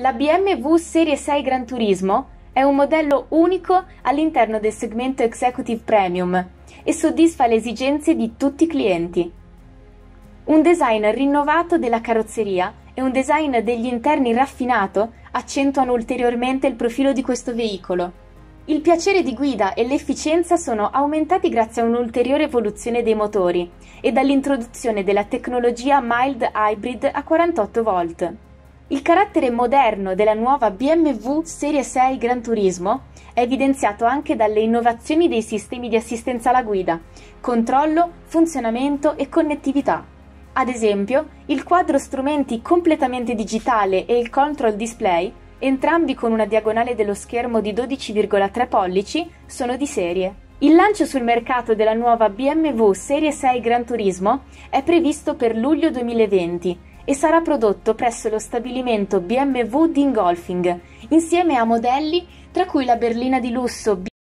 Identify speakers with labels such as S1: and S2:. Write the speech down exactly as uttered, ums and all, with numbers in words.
S1: La B M W Serie sei Gran Turismo è un modello unico all'interno del segmento Executive Premium e soddisfa le esigenze di tutti i clienti. Un design rinnovato della carrozzeria e un design degli interni raffinato accentuano ulteriormente il profilo di questo veicolo. Il piacere di guida e l'efficienza sono aumentati grazie a un'ulteriore evoluzione dei motori e dall'introduzione della tecnologia Mild Hybrid a quarantotto volt. Il carattere moderno della nuova B M W Serie sei Gran Turismo è evidenziato anche dalle innovazioni dei sistemi di assistenza alla guida, controllo, funzionamento e connettività. Ad esempio, il quadro strumenti completamente digitale e il control display, entrambi con una diagonale dello schermo di dodici virgola tre pollici, sono di serie. Il lancio sul mercato della nuova B M W Serie sei Gran Turismo è previsto per luglio duemilaventi e sarà prodotto presso lo stabilimento B M W Dingolfing, insieme a modelli tra cui la berlina di lusso